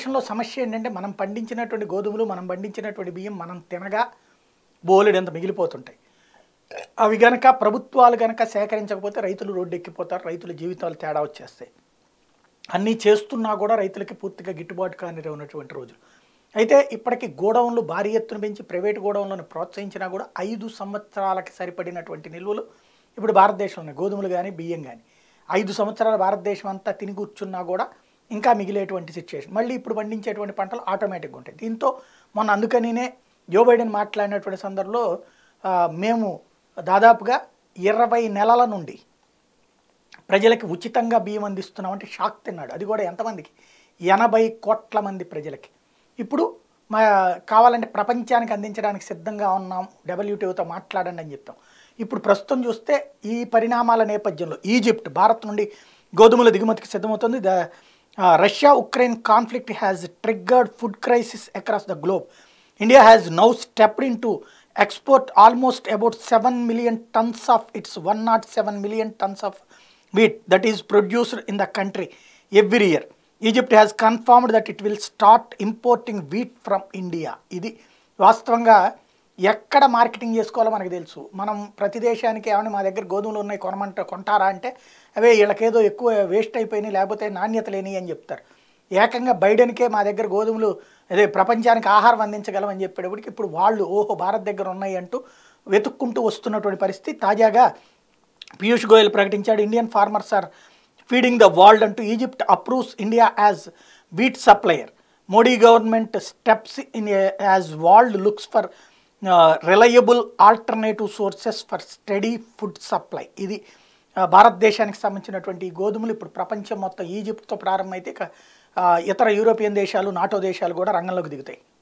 భారతదేశంలో సమస్య ఏంటంటే మనం పండించినటువంటి గోధుమలు, మనం పండించినటువంటి బియ్యం మనం తినగా బోలెడంత మిగిలిపోతుంటాయి. అవి గనక ప్రభుత్వాలు గనక సేకరించకపోతే రైతులు రోడ్డెక్కిపోతారు. రైతుల జీవితాలు తేడా వచ్చేస్తాయి. అన్నీ చేస్తున్నా కూడా రైతులకి పూర్తిగా గిట్టుబాటు కాని ఉన్నటువంటి రోజులు. అయితే ఇప్పటికి గోడౌన్లు భారీ ఎత్తున పెంచి ప్రైవేట్ గోడౌన్లను ప్రోత్సహించినా కూడా 5 సంవత్సరాలకి సరిపడినటువంటి నిల్వలు ఇప్పుడు భారతదేశంలో ఉన్నాయి. గోధుమలు కానీ బియ్యం కానీ 5 సంవత్సరాల భారతదేశం అంతా తిని కూర్చున్నా కూడా ఇంకా మిగిలేటువంటి సిచ్యువేషన్. మళ్ళీ ఇప్పుడు పండించేటువంటి పంటలు ఆటోమేటిక్గా ఉంటాయి. దీంతో మొన్న అందుకనినే జో బైడెన్ మాట్లాడినటువంటి సందర్భంలో మేము దాదాపుగా 20 నెలల నుండి ప్రజలకి ఉచితంగా బియ్యం అందిస్తున్నామంటే షాక్ తిన్నాడు. అది కూడా ఎంతమందికి? 80 కోట్ల మంది ప్రజలకి. ఇప్పుడు మా కావాలంటే ప్రపంచానికి అందించడానికి సిద్ధంగా ఉన్నాం, WTOతో మాట్లాడండి అని చెప్పాం. ఇప్పుడు ప్రస్తుతం చూస్తే ఈ పరిణామాల నేపథ్యంలో ఈజిప్ట్ భారత్ నుండి గోధుమల దిగుమతికి సిద్ధమవుతుంది. Russia Ukraine conflict has triggered food crisis across the globe. India has now stepped in to export almost about 7 million tons of its 107 million tons of wheat that is produced in the country every year. Egypt has confirmed that it will start importing wheat from India. ఇది వాస్తవంగా ఎక్కడ marketing చేసుకోవాలో మనకు తెలుసు. మనం ప్రతి దేశానికి ఏమైనా మా దగ్గర గోధుమలు ఉన్నాయి కొంటారా అంటే అవే వీళ్ళకేదో ఎక్కువ వేస్ట్ అయిపోయినాయి లేకపోతే నాణ్యత లేని అని చెప్తారు. ఏకంగా బైడెన్కే మా దగ్గర గోధుమలు అదే ప్రపంచానికి ఆహారం అందించగలమని చెప్పేటప్పటికి ఇప్పుడు వాళ్ళు ఓహో భారత్ దగ్గర ఉన్నాయి అంటూ వెతుక్కుంటూ వస్తున్నటువంటి పరిస్థితి. తాజాగా పీయూష్ గోయల్ ప్రకటించాడు, Indian farmers are feeding the world అంటూ. Egypt approves India as wheat supplier. Modi government steps in as world looks for reliable alternative sources for steady food supply. ఇది భారతదేశానికి సంబంధించినటువంటి గోధుమలు ఇప్పుడు ప్రపంచం మొత్తం ఈజిప్ట్తో ప్రారంభమైతే ఇతర యూరోపియన్ దేశాలు, నాటో దేశాలు కూడా రంగంలోకి దిగుతాయి.